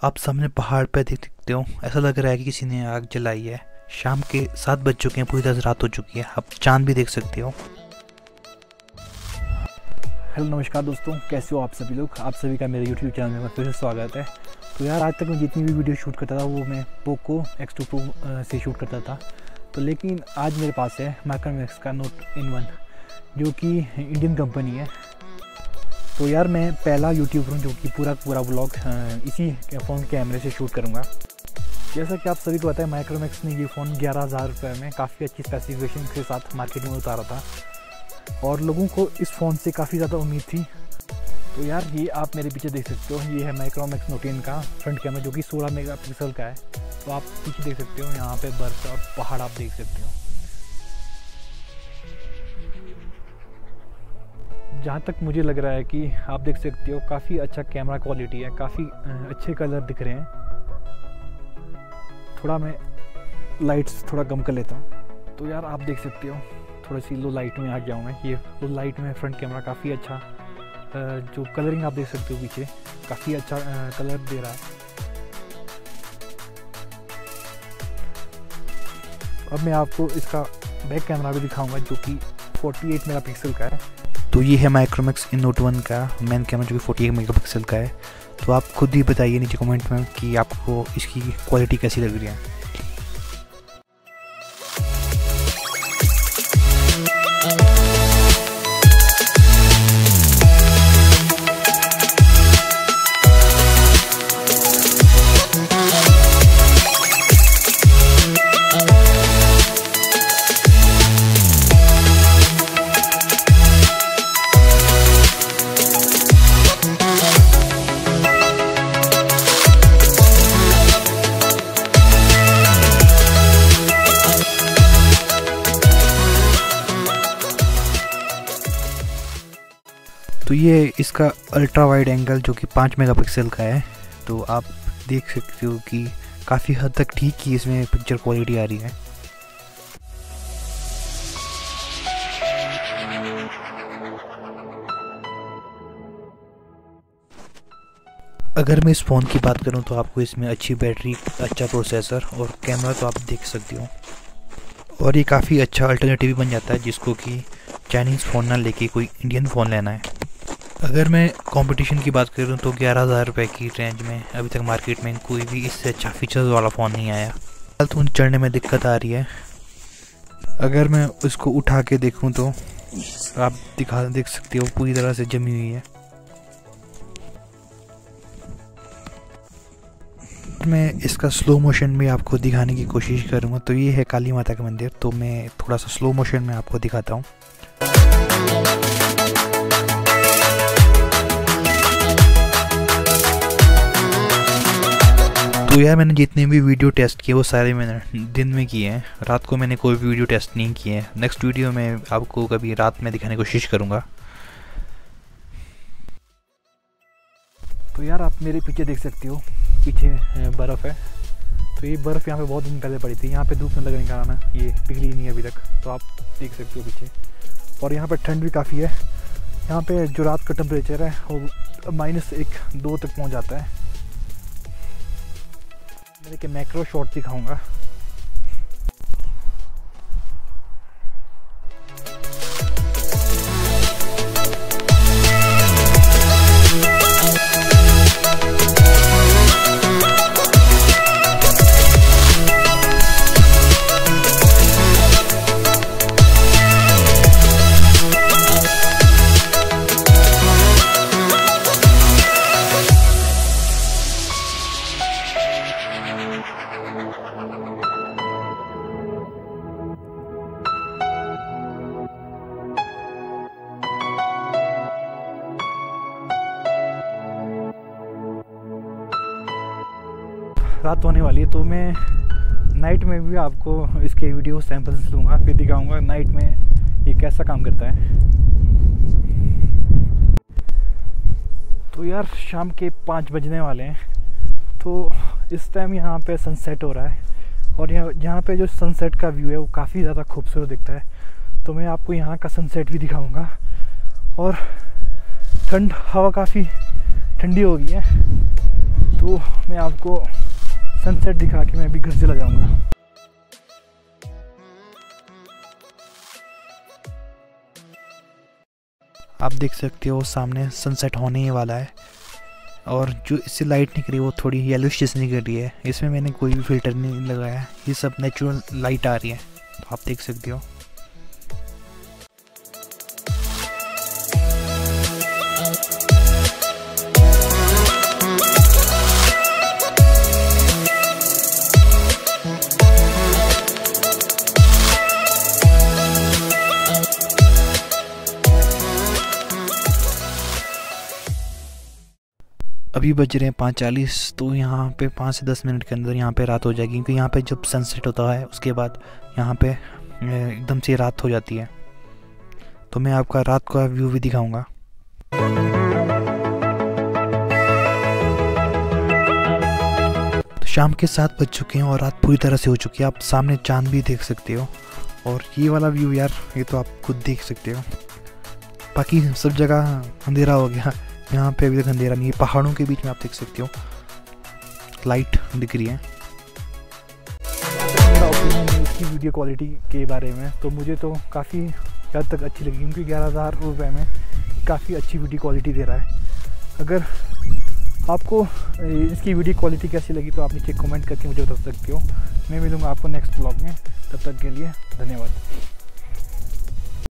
आप सामने पहाड़ पे देख सकते हो, ऐसा लग रहा है कि किसी ने आग जलाई है। शाम के 7 बज चुके हैं, पूरी तरह से रात हो चुकी है। आप चांद भी देख सकते हो। हेलो नमस्कार दोस्तों, कैसे हो आप सभी लोग। आप सभी का मेरे YouTube चैनल में फिर से स्वागत है। तो यार आज तक मैं जितनी भी वीडियो शूट करता था वो मैं पोको X2 Pro से शूट करता था। तो लेकिन आज मेरे पास है माइक्रोमैक्स का Note N1 जो कि इंडियन कंपनी है। तो यार मैं पहला यूट्यूबर हूँ जो कि पूरा व्लॉग इसी फ़ोन कैमरे से शूट करूँगा। जैसा कि आप सभी को पता है, माइक्रोमैक्स ने ये फ़ोन 11,000 रुपये में काफ़ी अच्छी स्पेसिफिकेशन के साथ मार्केट में उतारा था और लोगों को इस फ़ोन से काफ़ी ज़्यादा उम्मीद थी। तो यार ये आप मेरे पीछे देख सकते हो, ये है माइक्रोमैक्स Note N का फ्रंट कैमरा जो कि 16 मेगापिक्सल का है। तो आप पीछे देख सकते हो, यहाँ पे बर्फ़ और पहाड़ आप देख सकते हो। जहाँ तक मुझे लग रहा है कि आप देख सकते हो काफ़ी अच्छा कैमरा क्वालिटी है, काफ़ी अच्छे कलर दिख रहे हैं। थोड़ा मैं लाइट्स थोड़ा कम कर लेता हूँ। तो यार आप देख सकते हो, थोड़ी सी लो लाइट में आ गया हूँ मैं। ये लो लाइट में फ्रंट कैमरा काफ़ी अच्छा, जो कलरिंग आप देख सकते हो पीछे काफ़ी अच्छा कलर दे रहा है। अब मैं आपको इसका बैक कैमरा भी दिखाऊंगा जो कि 48 मेगापिक्सल का है। तो ये है माइक्रोमैक्स Note N1 का मेन कैमरा जो कि 48 मेगापिक्सल का है। तो आप खुद ही बताइए नीचे कमेंट में कि आपको इसकी क्वालिटी कैसी लग रही है। तो ये इसका अल्ट्रा वाइड एंगल जो कि 5 मेगापिक्सल का है। तो आप देख सकते हो कि काफ़ी हद तक ठीक ही इसमें पिक्चर क्वालिटी आ रही है। अगर मैं इस फ़ोन की बात करूं तो आपको इसमें अच्छी बैटरी, अच्छा प्रोसेसर और कैमरा तो आप देख सकते हो। और ये काफ़ी अच्छा अल्टरनेटिव बन जाता है जिसको कि चाइनीज़ फ़ोन ना लेके कोई इंडियन फ़ोन लेना है। अगर मैं कंपटीशन की बात करूं तो 11,000 रुपये की रेंज में अभी तक मार्केट में कोई भी इससे अच्छा फीचर्स वाला फ़ोन नहीं आया। तो चढ़ने में दिक्कत आ रही है। अगर मैं उसको उठा के देखूं तो आप देख सकते हो पूरी तरह से जमी हुई है। मैं इसका स्लो मोशन में आपको दिखाने की कोशिश करूंगा। तो ये है काली माता का मंदिर। तो मैं थोड़ा सा स्लो मोशन में आपको दिखाता हूँ। तो यार मैंने जितने भी वीडियो टेस्ट किए वो सारे मैंने दिन में किए हैं, रात को मैंने कोई वीडियो टेस्ट नहीं किए हैं। नेक्स्ट वीडियो में आपको कभी रात में दिखाने की कोशिश करूँगा। तो यार आप मेरे पीछे देख सकते हो, पीछे बर्फ़ है। तो ये बर्फ़ यहाँ पे बहुत दिन पहले पड़ी थी। यहाँ पे धूप में लगने के कारण ये पिघली नहीं अभी तक। तो आप देख सकते हो पीछे। और यहाँ पे ठंड भी काफ़ी है। यहाँ पे जो रात का टेम्परेचर है वो -1-2 तक पहुँच जाता है। मैं एक मैक्रो शॉट दिखाऊंगा। रात होने वाली है तो मैं नाइट में भी आपको इसके वीडियो सैंपल्स दूंगा, फिर दिखाऊंगा नाइट में ये कैसा काम करता है। तो यार शाम के 5 बजने वाले हैं। तो इस टाइम यहाँ पे सनसेट हो रहा है और यहाँ पे जो सनसेट का व्यू है वो काफ़ी ज़्यादा खूबसूरत दिखता है। तो मैं आपको यहाँ का सनसेट भी दिखाऊंगा। और हवा काफ़ी ठंडी हो गई है तो मैं आपको सनसेट दिखा के मैं अभी घर चला जाऊँगा। आप देख सकते हो सामने सनसेट होने ही वाला है और जो इससे लाइट निकल रही है वो थोड़ी येलोइश जैसी निकल रही है। इसमें मैंने कोई भी फिल्टर नहीं लगाया है, ये सब नेचुरल लाइट आ रही है, तो आप देख सकते हो। अभी बज रहे हैं 5:40, तो यहाँ पे 5 से 10 मिनट के अंदर यहाँ पे रात हो जाएगी, क्योंकि यहाँ पे जब सनसेट होता है उसके बाद यहाँ पे एकदम से रात हो जाती है। तो मैं आपका रात का व्यू भी दिखाऊंगा। तो शाम के 7 बज चुके हैं और रात पूरी तरह से हो चुकी है। आप सामने चांद भी देख सकते हो और ये वाला व्यू यार, ये तो आप खुद देख सकते हो। बाकी सब जगह अंधेरा हो गया, यहाँ पे अभी तक अंधेरा नहीं है। पहाड़ों के बीच में आप देख सकते हो लाइट दिख रही है। मेरा ओपिनियन है इसकी वीडियो क्वालिटी के बारे में, तो मुझे तो काफ़ी हद तक अच्छी लगी, क्योंकि 11,000 रुपये में काफ़ी अच्छी वीडियो क्वालिटी दे रहा है। अगर आपको इसकी वीडियो क्वालिटी कैसी लगी तो आप नीचे कमेंट करके मुझे बता सकते हो। मैं मिलूँगा आपको नेक्स्ट व्लॉग में, तब तक के लिए धन्यवाद।